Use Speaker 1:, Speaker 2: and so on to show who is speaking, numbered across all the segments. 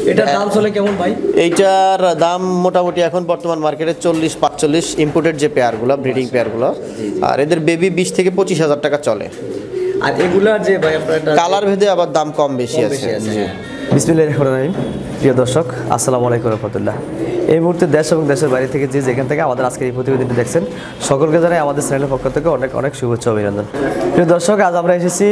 Speaker 1: এটার দাম চলে কেমন ভাই?
Speaker 2: এইটার দাম মোটামুটি এখন বর্তমান মার্কেটে 40-45 ইম্পোর্টেড যে পেয়ারগুলো, ব্রিডিং পেয়ারগুলো, আর এদের বেবি 20 থেকে 25,000 টাকা চলে।
Speaker 1: আর এগুলা যে ভাই আপনার
Speaker 2: কালার ভেদে আবার দাম কম বেশি আছে।
Speaker 1: বিসমিল্লাহির রহমানির রহিম। প্রিয় দর্শক, আসসালামু আলাইকুম রাহমাতুল্লাহ। এই মুহূর্তে দেশ এবং দেশের বাইরে থেকে যে যেখান থেকে আমাদের আজকের এই প্রতিবেদনটি দেখছেন, সকলকে জানাই আমাদের চ্যানেলের পক্ষ থেকে অনেক অনেক শুভেচ্ছা অভিনন্দন। প্রিয় দর্শক, আজ আমরা এসেছি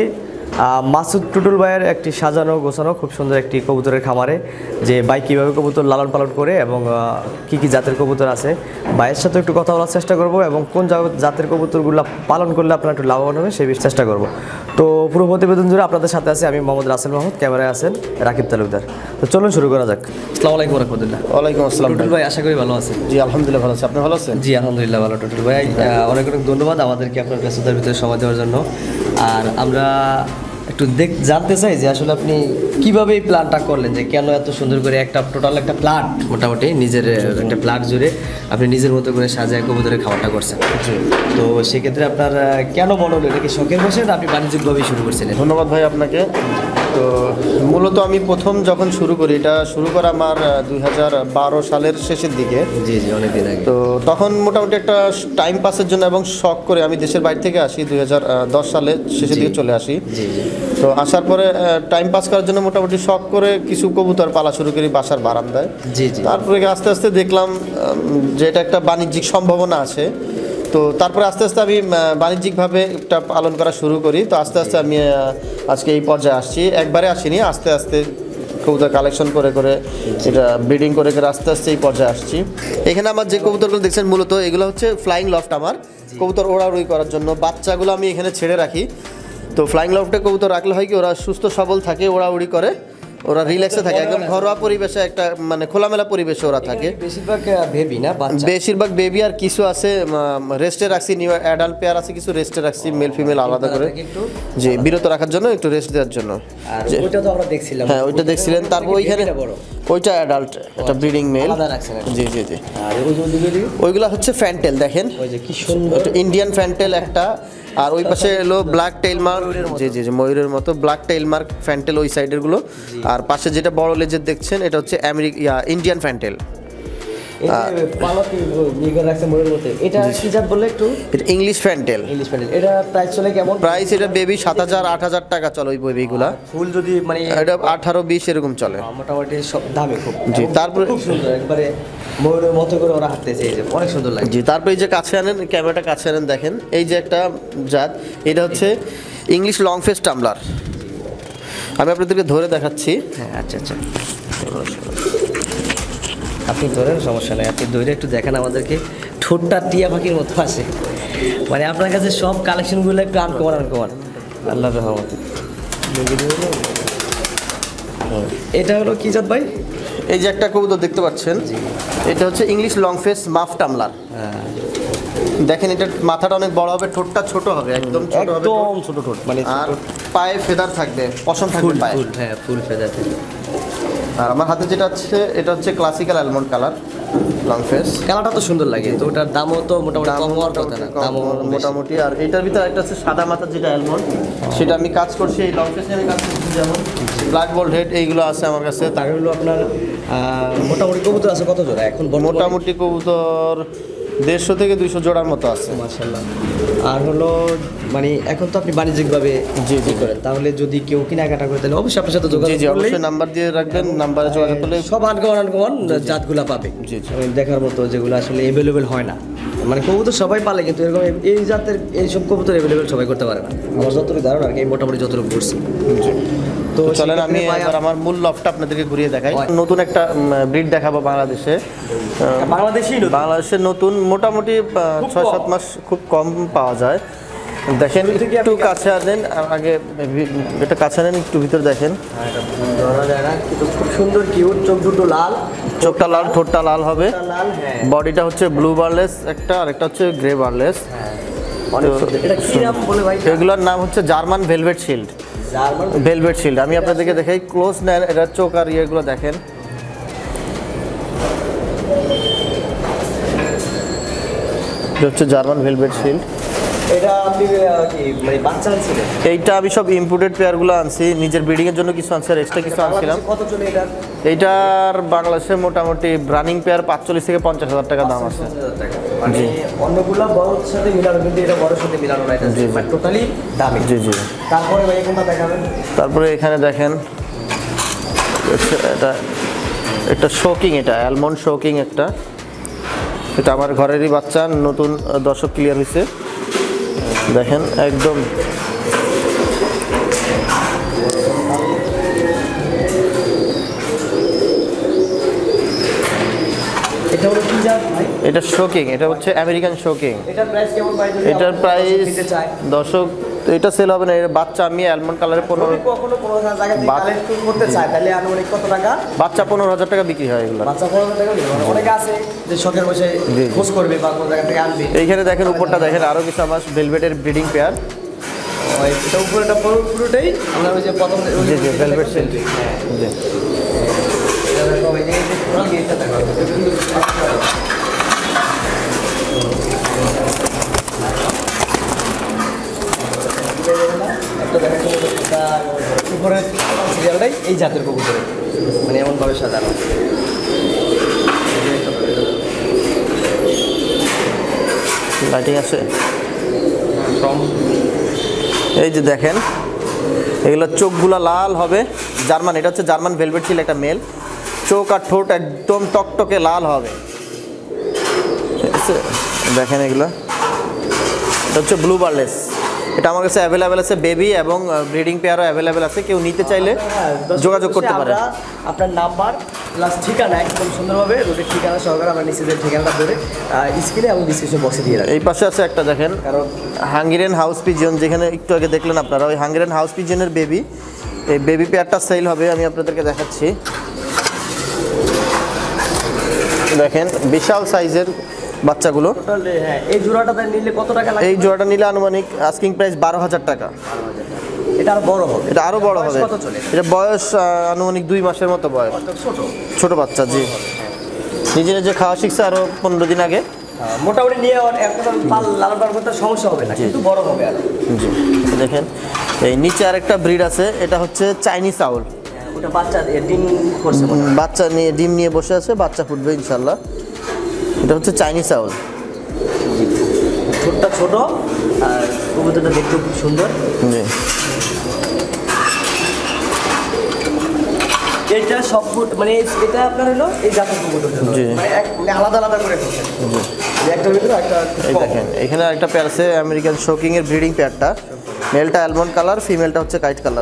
Speaker 1: মাসুদ টুটুল ভাইয়ের একটি সাজানো গোছানো খুব সুন্দর একটি কবুতরের খামারে, যে ভাই কীভাবে কবুতর লালন পালন করে এবং কী কী জাতের কবুতর আছে ভাইয়ের সাথে একটু কথা বলার চেষ্টা করব, এবং কোন জাতের কবুতরগুলো পালন করলে আপনারা একটু লাভবান হবে সেই বিষয়ে চেষ্টা করব। তো পুরো প্রতিবেদন জুড়ে আপনাদের সাথে আছে আমি মোহাম্মদ রাসেল মাহমুদ, ক্যামেরায় আছেন রাকিব তালুকদার। তো চলুন শুরু করা যাক। আসসালামু আলাইকুম রাহমাতুল্লাহ।
Speaker 2: ওয়ালাইকুম আসসালাম
Speaker 1: টুটুল ভাই, আশা করি ভালো আছেন?
Speaker 2: জি আলহামদুলিল্লাহ ভালো আছি, আপনি ভালো আছেন?
Speaker 1: জি আলহামদুলিল্লাহ ভালো। টুটুল ভাই, অনেক অনেক ধন্যবাদ আমাদেরকে আপনার ব্যস্ততার ভিতরে সময় দেওয়ার জন্য। আর আমরা একটু জানতে চাই যে আসলে আপনি কিভাবে এই প্ল্যানটা করলেন, যে কেন এত সুন্দর করে একটা টোটাল একটা প্ল্যাট, মোটামুটি নিজের একটা প্ল্যাট জুড়ে আপনি নিজের মতো করে সাজায় কবুতরের খাবারটা করছেন। তো সেক্ষেত্রে আপনার কেন মনে হলো, এটা কি শখের বসে না আপনি বাণিজ্যিকভাবেই শুরু করছিলেন?
Speaker 2: ধন্যবাদ ভাই আপনাকে। তো মূলত আমি প্রথম যখন শুরু করি, এটা শুরু করা আমার 2012 সালের শেষের দিকে।
Speaker 1: জি জি, অনেকদিন আগে।
Speaker 2: তো তখন মোটামুটি একটা টাইম পাসের জন্য এবং শখ করে আমি দেশের বাইরে থেকে আসি, 2010 সালে শেষের দিকে চলে আসি।
Speaker 1: জি জি।
Speaker 2: তো আসার পরে টাইম পাস করার জন্য মোটামুটি শখ করে কিছু কবুতর পালা শুরু করি বাসার বারান্দায়।
Speaker 1: জি জি।
Speaker 2: তারপরে আস্তে আস্তে দেখলাম যে এটা একটা বাণিজ্যিক সম্ভাবনা আছে। তো তারপরে আস্তে আস্তে আমি বাণিজ্যিকভাবে একটা পালন করা শুরু করি। তো আস্তে আস্তে আমি আজকে এই পর্যায়ে আসছি, একবারে আসিনি, আস্তে আস্তে কবুতর কালেকশন করে করে এটা ব্রিডিং করে করে আস্তে আস্তে এই পর্যায়ে আসছি। এখানে আমার যে কবুতরগুলো দেখছেন মূলত এগুলো হচ্ছে ফ্লাইং লফট। আমার কবুতর ওড়াউড়ি করার জন্য বাচ্চাগুলো আমি এখানে ছেড়ে রাখি। তো ফ্লাইং লফটে কবুতর রাখলে হয় কি, ওরা সুস্থ সবল থাকে, ওড়াউড়ি করে, ওরা রিল্যাক্সে থাকে, একদম ঘরোয়া পরিবেশে, একটা মানে খোলামেলা পরিবেশে ওরা থাকে।
Speaker 1: বেশিরভাগ বেবি না বাচ্চা? বেশিরভাগ
Speaker 2: বেবি, আর কিছু আছে রেস্টে রাখছি, নিউ অ্যাডাল্ট পেয়ার আছে কিছু রেস্টে রাখছি, মেল ফিমেল আলাদা করে, জি বিরত রাখার জন্য, একটু রেস্ট দেওয়ার জন্য।
Speaker 1: ওইটা তো আমরা দেখছিলাম।
Speaker 2: হ্যাঁ ওইটা দেখছিলেন। তারপর ওইখানে ওইটা অ্যাডাল্ট, এটা ব্রিডিং মেল। জি জি জি। আর ওইগুলো হচ্ছে ফ্যান্টেল, দেখেন
Speaker 1: কি সুন্দর
Speaker 2: ইন্ডিয়ান ফ্যান্টেল একটা। আর ওই পাশে এলো ব্ল্যাক টেইল মার্ক, জি জি জি ময়ূরের মতো ব্ল্যাক টেইল মার্ক ফ্যান্টেল ওই সাইডের গুলো। আর পাশে যেটা বড় লেজের দেখছেন এটা হচ্ছে ইন্ডিয়ান ফ্যান্টেল। English fantail.
Speaker 1: এটা প্রাইস চলে কেমন?
Speaker 2: প্রাইস এটা বেবি 7,000-8,000 টাকা চলে ওই বেবিগুলা।
Speaker 1: ফুল যদি মানে
Speaker 2: এটা 18-20 এরকম চলে
Speaker 1: মোটামুটি, সব দামে খুব।
Speaker 2: জি তারপরে
Speaker 1: খুব সুন্দর, একবারে ময়ূরের মতো করে ওরা হাঁটতেছে, এই যে অনেক সুন্দর লাগে।
Speaker 2: জি তারপরে এই যে কাছে আনেন, ক্যামেরাটা কাছে আনেন, দেখেন এই যে একটা জাত, এটা হচ্ছে ইংলিশ লং ফেস টাম্বলার। আমি আপনাদেরকে ধরে দেখাচ্ছি।
Speaker 1: হ্যাঁ আচ্ছা আচ্ছা, আপনি ধরেন, সমস্যা নেই, আপনি ধরে একটু দেখেন আমাদেরকে। ঠোঁটটা টিয়া পাখির মতো আছে, মানে আপনার কাছে সব কালেকশনগুলো একটু আনকমন আনকমন, আল্লাহর রহমতে। এটা হলো কি জাত ভাই?
Speaker 2: এই যে একটা কবুতর দেখতে পাচ্ছেন, এটা হচ্ছে English long face muff tumbler. দেখেন এটা মাথাটা অনেক বড় হবে, ঠোঁটটা ছোট হবে, একদম ছোট হবে,
Speaker 1: একদম ছোট ঠোঁট, মানে
Speaker 2: আর পায়ে ফেদার থাকবে, পশম থাকবে পায়ে।
Speaker 1: হ্যাঁ ফুল ফেদার থাকবে।
Speaker 2: আর আমার হাতে যেটা আছে এটা হচ্ছে classical almond colour long face.
Speaker 1: কালারটা তো সুন্দর লাগে, তো ওটার দামও তো মোটামুটি কম হওয়ার কথা না, দামও
Speaker 2: মোটামুটি। আর এটার ভিতরে একটা আছে সাদা মাথার যেটা অ্যালমন্ড, সেটা আমি কাজ করছি, এই লং ফেসে আমি কাজ করছি। যেমন ব্ল্যাক গোল্ড হেড এইগুলো আছে আমার কাছে।
Speaker 1: তার হলো আপনার মোটামুটি কবুতর আছে কত জোড়া এখন?
Speaker 2: মোটামুটি কবুতর 150 থেকে 200 জোড়ার মতো আছে,
Speaker 1: মাশাআল্লাহ। আর হলো মানে এখন তো আপনি বাণিজ্যিকভাবে জি জি করেন, তাহলে যদি কেউ কেনাকাটা করে তাহলে অবশ্যই আপনার সাথে যোগাযোগ করলে,
Speaker 2: অবশ্যই নাম্বার দিয়ে রাখবেন, নাম্বারে যোগাযোগ করলে
Speaker 1: সব আনকমন জাতগুলা পাবে। জি জি, দেখার মতো, যেগুলো আসলে অ্যাভেলেবেল হয় না। মানে কবুতর সবাই পালে, কিন্তু এরকম এই জাতের এইসব কবুতর অ্যাভেলেবেল সবাই করতে পারে না। আমার যতটুকু ধারণা আর কি, মোটামুটি যতটুকু করছি।
Speaker 2: তো চলেন আমি এবার আমার মূল লফটটা আপনাদেরকে ঘুরিয়ে দেখাই। নতুন একটা ব্রিড দেখাবো বাংলাদেশের নতুন, মোটামুটি 6-7 মাস, খুব কম পাওয়া যায়। দেখেন একটু কাছে আনেন, আগে এটা কাছে আনেন, একটু ভিতরে দেখেন।
Speaker 1: খুব সুন্দর কিউট, চোখ দুটো লাল,
Speaker 2: চোখটা লাল, ঠোঁটটা লাল হবে। বডিটা হচ্ছে ব্লু বারলেস একটা, আর একটা হচ্ছে গ্রে বারলেস। এগুলোর নাম হচ্ছে German velvet shield. Velvet shield আমি আপনাদেরকে দেখাই, ক্লোজ নেন, এটা চোখ আর ইয়েগুলো দেখেন। এটা হচ্ছে জার্মান ভেলভেট শিল্ড।
Speaker 1: এটা আপনি কি মানে বাচ্চা আনছিলেন?
Speaker 2: এইটা আমি সব ইম্পোর্টেড পেয়ারগুলো আনছি, নিজের ব্রিডিং এর জন্য কিছু আনছি আর এক্সট্রা কিছু আনছিলাম।
Speaker 1: কত চলে এটা?
Speaker 2: এইটার বাংলাদেশে মোটামুটি রানিং পেয়ার 45 থেকে 50,000 টাকা দাম আছে।
Speaker 1: মানে অন্যগুলো বড়র সাথে মিলানো, কিন্তু এটা বড়র সাথে মিলানো না, এটা মানে টোটালি দামি।
Speaker 2: জি জি।
Speaker 1: তারপরে ভাই কোনটা দেখাবেন?
Speaker 2: তারপরে এখানে দেখেন এটা একটা শোকিং, এটা অ্যালমন্ড শোকিং একটা, এটা আমার ঘরেরই বাচ্চা, নতুন দর্শক ক্লিয়ার হয়েছে দেখেন একদম।
Speaker 1: এটা হলো কি জাত ভাই?
Speaker 2: এটা শোকিং, এটা হচ্ছে আমেরিকান শোকিং।
Speaker 1: এটার প্রাইস কেমন ভাই?
Speaker 2: এটার প্রাইস দর্শক এটা সেল হবে না, এটা বাচ্চা আমি অ্যালমন্ড কালারে 15
Speaker 1: কখনো 15,000 টাকা দিয়ে কালেক্ট করতে চাই তাহলে আনুমানিক কত টাকা?
Speaker 2: বাচ্চা 15,000 টাকা বিক্রি হয় এগুলো।
Speaker 1: বাচ্চা 15,000 টাকা বিক্রি হয়। অনেকে আছে যে শখের বসে খোঁজ করবে বা কোন জায়গা থেকে আনবে।
Speaker 2: এইখানে দেখেন উপরটা দেখেন আরো কিছু আমার ভেলভেটের ব্রিডিং পেয়ার।
Speaker 1: এটা উপরেটা পুরোটাই আমরা ওই যে প্রথম
Speaker 2: জি জি ভেলভেট সেন্ট্রি। জি
Speaker 1: এটা দেখো এই যে পুরো গেটটা দেখো। একটা দেখা গেল এটা উপরের সিরিয়ালটাই এই জাতের কবুতরের, মানে এমনভাবে সাজানো।
Speaker 2: লাইটিং আছে এই যে দেখেন, এগুলো চোখগুলো লাল হবে, জার্মান, এটা হচ্ছে জার্মান ভেলভেট ছিল একটা মেল, চোখ আর ঠোঁট একদম টকটকে লাল হবে, ঠিক আছে? দেখেন এগুলো, এটা হচ্ছে ব্লু বার্লেস, এটা আমার কাছে অ্যাভেলেবেল আছে, বেবি এবং ব্রিডিং পেয়ারও অ্যাভেলেবেল আছে, কেউ নিতে চাইলে যোগাযোগ করতে পারে।
Speaker 1: আপনার নাম্বার প্লাস ঠিকানা একদম সুন্দরভাবে রোডের ঠিকানা সহকারে আমরা নিচে যে ঠিকানাটা ধরে স্ক্রিনে এবং ডিসক্রিপশন বক্সে দিয়ে রাখি।
Speaker 2: এই পাশে আছে একটা দেখেন, কারণ হাঙ্গেরিয়ান হাউস পিজন, যেখানে একটু আগে দেখলেন আপনারা, ওই হাঙ্গেরিয়ান হাউস পিজনের বেবি, এই বেবি পেয়ারটা সেল হবে, আমি আপনাদেরকে দেখাচ্ছি। দেখেন বিশাল সাইজের বাচ্চাগুলো।
Speaker 1: হ্যাঁ, এই জোড়াটা নিলে কত টাকা লাগে?
Speaker 2: এই জোড়াটা নিলে আনুমানিক আস্কিং প্রাইস 12,000 টাকা।
Speaker 1: এটা আরো বড় হবে?
Speaker 2: এটা আরো বড় হবে। এটা বয়স আনুমানিক 2 মাসের মতো বয়স, ছোট বাচ্চা। জি, নিজে নিজে খাওয়া শিখছে আরো 15 দিন আগে।
Speaker 1: মোটামুটি নিয়ে একটা পাল লালন পালন করতে সমস্যা হবে না, কিন্তু বড় হবে আর।
Speaker 2: জি দেখেন, এই নিচে আরেকটা ব্রিড আছে, এটা হচ্ছে চাইনিজ আউল।
Speaker 1: ওটা বাচ্চা ডিম করছে,
Speaker 2: বাচ্চা নিয়ে ডিম নিয়ে বসে আছে, বাচ্চা ফুটবে ইনশাল্লাহ। এটা হচ্ছে চাইনিজ আউল,
Speaker 1: ছোটটা ছোট আর কবুতরটা দেখতে খুব সুন্দর।
Speaker 2: জি
Speaker 1: এটা সব মানে এটা আপনার হলো এই জাতের কবুতর, মানে আলাদা আলাদা করে করছেন। একটার ভিতরে একটা।
Speaker 2: এই দেখেন এখানে একটা পেয়ার আছে আমেরিকান শোকিং এর ব্রিডিং পেয়ারটা, মেলটা অ্যালমন্ড কালার, ফিমেলটা হচ্ছে কাইট কালার।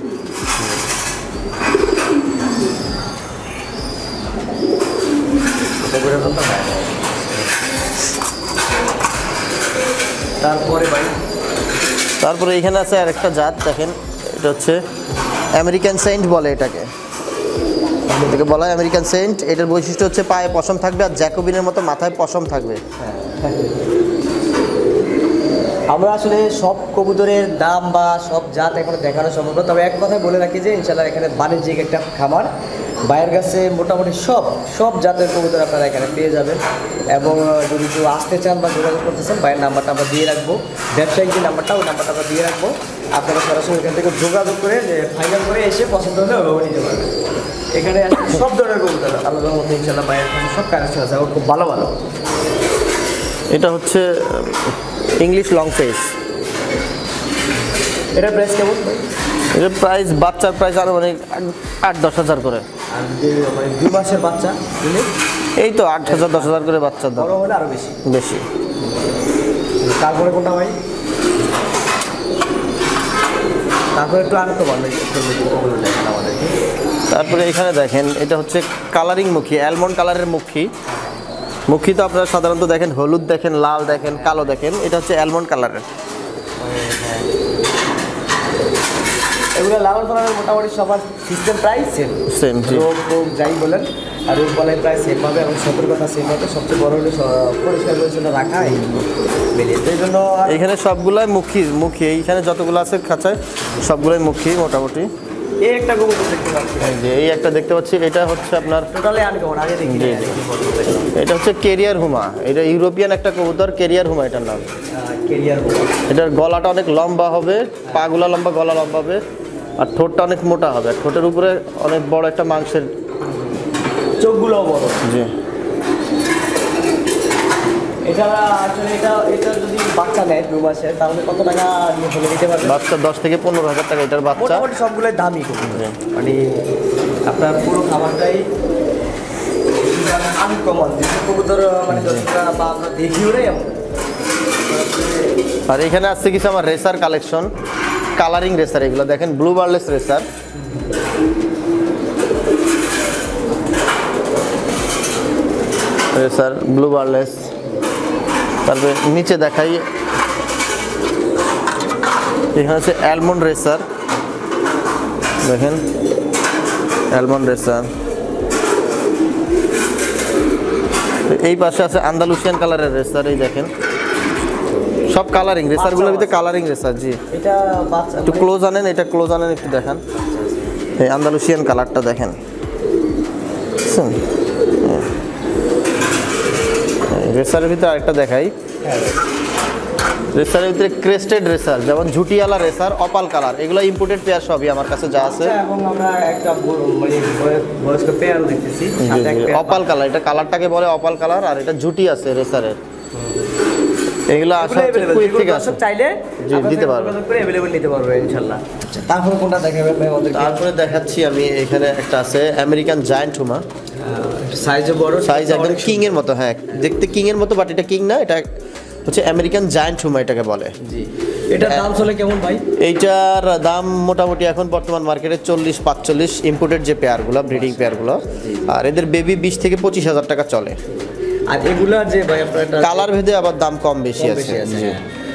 Speaker 2: তারপরে এখানে আছে আর একটা জাত দেখেন, এটা হচ্ছে আমেরিকান সেন্ট বলে এটাকে বলা হয় আমেরিকান সেন্ট। এটার বৈশিষ্ট্য হচ্ছে পায়ে পশম থাকবে আর জ্যাকোবিনের মতো মাথায় পশম থাকবে।
Speaker 1: আমরা আসলে সব কবুতরের দাম বা সব জাত এখনো দেখানো সম্ভব না, তবে এক কথায় বলে রাখি যে ইনশাল্লাহ এখানে বাণিজ্যিক একটা খামার, বাইরের কাছে মোটামুটি সব জাতের কবুতর আপনারা এখানে পেয়ে যাবেন। এবং যদি কেউ আসতে চান বা যোগাযোগ করতে চান, বাইরের নাম্বারটা আমরা দিয়ে রাখবো, ব্যবসায়িক যে নাম্বারটা ওই নাম্বারটা আমরা দিয়ে রাখবো, আপনারা সরাসরি এখান থেকে যোগাযোগ করে ফাইনাল করে এসে পছন্দ হলে ওভাবে নিতে পারবেন। এখানে সব ধরনের কবুতর আলাদার মধ্যে ইনশাল্লাহ বাইরের কাছে সব কানেকশন আছে, খুব ভালো ভালো।
Speaker 2: এটা হচ্ছে ইংলিশ লং ফেস,
Speaker 1: এটার প্রাইস কেমন?
Speaker 2: এটার প্রাইস, বাচ্চার প্রাইস আরো অনেক 8-10 হাজার করে।
Speaker 1: আর যে মানে 2 মাসের বাচ্চা
Speaker 2: এই তো 8,000-10 হাজার করে বাচ্চার দাম,
Speaker 1: বড় হলে আরো বেশি
Speaker 2: বেশি।
Speaker 1: তারপরে কোনটা ভাই? তারপরে একটু আরেকটু বাড়বে আমাদেরকে।
Speaker 2: তারপরে এখানে দেখেন, এটা হচ্ছে কালারিং মুখী, অ্যালমন্ড কালারের মুখী। মুখী তো আপনারা সাধারণত দেখেন হলুদ দেখেন, লাল দেখেন, কালো দেখেন, এটা হচ্ছে অ্যালমন্ড কালারের।
Speaker 1: এগুলো লালন পালনের মোটামুটি সবার সিস্টেম প্রায় সেম, রোগ যাই বলেন আর রোগ বলাই প্রায় সেম হবে এবং সতর্কতা সেম হবে। সবচেয়ে বড় হলো পরিষ্কার পরিচ্ছন্ন রাখা, মিলিয়ে এই জন্য
Speaker 2: এখানে সবগুলাই মুখী, এইখানে যতগুলো আছে খাঁচায় সবগুলোই মুখী মোটামুটি।
Speaker 1: এই একটা কবুতর দেখতে পাচ্ছি
Speaker 2: যে এই একটা দেখতে পাচ্ছি, এটা হচ্ছে আপনার
Speaker 1: টোটালি আনকমন, আগে দেখি
Speaker 2: এটা হচ্ছে কেরিয়ার হুমা, এটা ইউরোপিয়ান একটা কবুতর, কেরিয়ার হুমা এটার নাম।
Speaker 1: কেরিয়ার হুমা,
Speaker 2: এটার গলাটা অনেক লম্বা হবে, পাগুলা লম্বা, গলা লম্বা হবে, আর ঠোঁটটা অনেক মোটা হবে, ঠোঁটের উপরে অনেক বড় একটা মাংসের,
Speaker 1: চোখগুলো বড়।
Speaker 2: জি
Speaker 1: এটা আসলে এটা যদি বাচ্চা নেয় 2 মাসের, তাহলে কত টাকা হলে নিতে পারবে?
Speaker 2: বাচ্চা 10 থেকে 15,000 টাকা এটার বাচ্চা।
Speaker 1: মোটামুটি সবগুলোই দামি কবুতর, মানে আপনার পুরো খাবারটাই আনকমন কবুতর, মানে দর্শকরা বা আমরা দেখিও রে।
Speaker 2: আর এখানে আসছে কিছু আমার রেসার কালেকশন, কালারিং রেসার, এগুলো দেখেন blue barless racer. Racer blue barless, তারপরে নিচে দেখাই এখানে হচ্ছে অ্যালমন্ড রেসার, দেখেন অ্যালমন্ড রেসার। এই পাশে আছে আন্দালুসিয়ান কালারের রেসার, এই দেখেন সব কালারিং রেসারগুলোর ভিতরে কালারিং রেসার। জি
Speaker 1: এটা বাচ্চা,
Speaker 2: একটু ক্লোজ আনেন, এটা ক্লোজ আনেন একটু দেখান, এই আন্দালুসিয়ান কালারটা দেখেন। রেসারের ভিতরে আরেকটা দেখাই, রেসারের ভিতরে ক্রেস্টেড রেসার, যেমন ঝুটিওয়ালা রেসার, অপাল কালার, এগুলো ইম্পোর্টেড পেয়ার সবই আমার কাছে যা আছে।
Speaker 1: এবং আমরা একটা মানে বয়স্ক পেয়ারও দেখতেছি
Speaker 2: অপাল কালার, এটা কালারটাকে বলে অপাল কালার, আর এটা ঝুটি আছে রেসারের। এগুলো আসলে কুইক থেকে আসে,
Speaker 1: চাইলে
Speaker 2: জি দিতে পারবে,
Speaker 1: अवेलेबल নিতে পারবে ইনশাআল্লাহ। তারপরে কোনটা দেখাবেন ভাই আমাদের?
Speaker 2: তারপরে দেখাচ্ছি আমি, এখানে একটা আছে আমেরিকান জায়ান্ট হুমা,
Speaker 1: সাইজে বড়,
Speaker 2: সাইজ একদম কিং এর মতো। হ্যাঁ দেখতে কিং এর মতো, বাট এটা কিং না, এটা হচ্ছে আমেরিকান জায়ান্ট হুমা এটাকে বলে।
Speaker 1: জি এটার দাম চলে কেমন ভাই?
Speaker 2: এইটার দাম মোটামুটি এখন বর্তমান মার্কেটে 40-45, ইম্পোর্টেড যে পেয়ারগুলো, ব্রিডিং পেয়ারগুলো, আর এদের বেবি 20 থেকে 25,000 টাকা চলে।
Speaker 1: আর এগুলা যে ভাই আপনার
Speaker 2: কালার ভেদে আবার দাম কম বেশি আছে। জি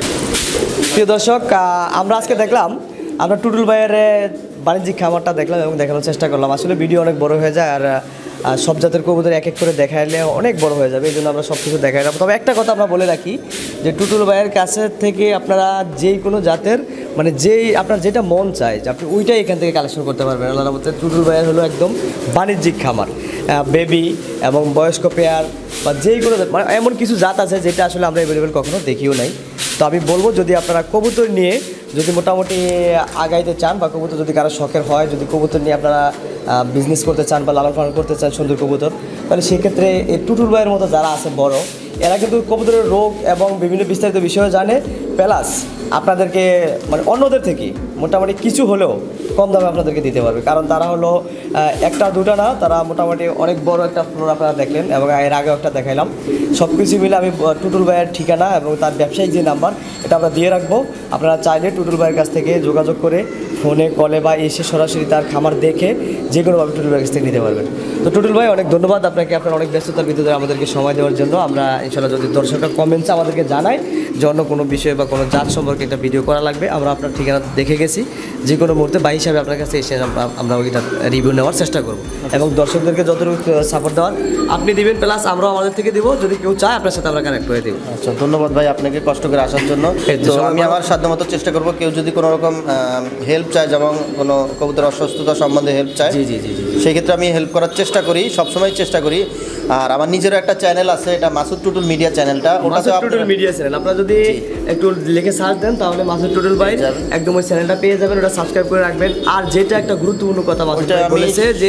Speaker 1: প্রিয় দর্শক, আমরা আজকে দেখলাম আমরা টুটুল ভাইয়ের বাণিজ্যিক খামারটা দেখলাম এবং দেখানোর চেষ্টা করলাম। আসলে ভিডিও অনেক বড় হয়ে যায়, আর সব জাতের কবুতর এক এক করে দেখাইলে অনেক বড় হয়ে যাবে, এই জন্য আমরা সব কিছু দেখাইলাম। তবে একটা কথা আমরা বলে রাখি যে টুটুল ভাইয়ের কাছে থেকে আপনারা যেই কোনো জাতের, মানে যেই আপনার যেটা মন চায় যে আপনি ওইটাই এখান থেকে কালেকশন করতে পারবেন। আল্লাহর মধ্যে টুটুল ভাইয়ের হলো একদম বাণিজ্যিক খামার, বেবি এবং বয়স্ক পেয়ার বা যেই কোনো মানে এমন কিছু জাত আছে যেটা আসলে আমরা অ্যাভেলেবেল কখনো দেখিও নাই। তো আমি বলবো যদি আপনারা কবুতর নিয়ে যদি মোটামুটি আগাইতে চান, বা কবুতর যদি কারো শখের হয়, যদি কবুতর নিয়ে আপনারা বিজনেস করতে চান বা লালন পালন করতে চান সুন্দর কবুতর, তাহলে সেক্ষেত্রে এই টুটুল ভাইয়ের মতো যারা আছে বড়, এরা কিন্তু কবুতরের রোগ এবং বিভিন্ন বিস্তারিত বিষয় জানে, প্লাস আপনাদেরকে মানে অন্যদের থেকে মোটামুটি কিছু হলেও কম দামে আপনাদেরকে দিতে পারবে। কারণ তারা হলো একটা দুটা না, তারা মোটামুটি অনেক বড় একটা ফ্লোর আপনারা দেখলেন, এবং এর আগেও একটা দেখাইলাম। সব কিছু মিলে আমি টুটুল ভাইয়ের ঠিকানা এবং তার ব্যবসায়িক যে নাম্বার, এটা আমরা দিয়ে রাখবো। আপনারা চাইলে টুটুল ভাইয়ের কাছ থেকে যোগাযোগ করে ফোনে কলে বা এসে সরাসরি তার খামার দেখে যে কোনোভাবে টুটুল ভাইয়ের কাছ থেকে নিতে পারবেন। তো টুটুল ভাই অনেক ধন্যবাদ আপনাকে, আপনার অনেক ব্যস্ততার ভিতরে আমাদেরকে সময় দেওয়ার জন্য। আমরা ইনশাআল্লাহ যদি দর্শকরা কমেন্টসে আমাদেরকে জানায় যে অন্য কোনো বিষয় বা কোনো জাত সম্পর্কে একটা ভিডিও করা লাগবে, আমরা আপনার ঠিকানা দেখে গেছি, যে কোনো মুহূর্তে ভাই হিসাবে আপনার কাছে এসে আমরা ওইটা রিভিউ নেওয়ার চেষ্টা করব এবং দর্শকদেরকে যতটুকু সাপোর্ট দেওয়ার আপনি দিবেন, প্লাস আমরাও আমাদের থেকে দিব, যদি কেউ চায় আপনার সাথে আমরা কানেক্ট করে দেবো।
Speaker 2: আচ্ছা ধন্যবাদ ভাই আপনাকে কষ্ট করে আসার জন্য। তো আমি আমার সাধ্যমতো চেষ্টা করব, কেউ যদি কোনো রকম হেল্প চায়, যেমন কোনো কবুতর অসুস্থতা সম্বন্ধে হেল্প চায়,
Speaker 1: জি জি জি জি,
Speaker 2: সেই ক্ষেত্রে আমি হেল্প করার চেষ্টা করি, সবসময় চেষ্টা করি। আর আমার নিজেরও একটা চ্যানেল আছে, এটা মাসুদ টুটুল মিডিয়া চ্যানেলটা, ওটাতে
Speaker 1: টুটুল মিডিয়া চ্যানেল আপনারা যদি একটু লিখে সার্চ দেন তাহলে মাসুদ টুটুল ভাই একদম ওই চ্যানেলটা পেয়ে যাবেন, ওটা সাবস্ক্রাইব করে রাখবেন। আর যেটা একটা গুরুত্বপূর্ণ কথা মাসুদ ভাই বলেছে যে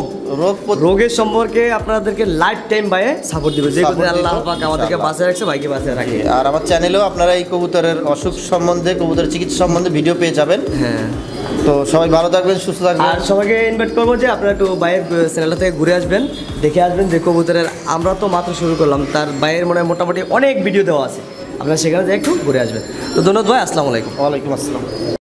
Speaker 1: রোগের সম্পর্কে আপনাদেরকে লাইফ টাইম ভাইয়ে সাপোর্ট দিবে, যে কথা আল্লাহ পাক আমাদেরকে বাঁচিয়ে রাখছে, ভাইকে বাঁচিয়ে রাখে।
Speaker 2: আর আমার চ্যানেলেও আপনারা এই কবুতরের অসুখ সম্বন্ধে, কবুতরের চিকিৎসা সম্বন্ধে ভিডিও পেয়ে যাবেন। হ্যাঁ, তো সবাই ভালো থাকবেন, সুস্থ থাকবেন।
Speaker 1: আর সবাইকে ইনভাইট করবো যে আপনারা একটু ভাইয়ের চ্যানেলটা থেকে ঘুরে আসবেন, দেখে আসবেন যে কবুতরের, আমরা তো মাত্র শুরু করলাম, তার ভাইয়ের মনে মোটামুটি অনেক ভিডিও দেওয়া আছে, আপনারা সেখানে একটু ঘুরে আসবেন। তো ধন্যবাদ ভাই, আসসালামু আলাইকুম।
Speaker 2: ওয়ালাইকুম আসসালাম।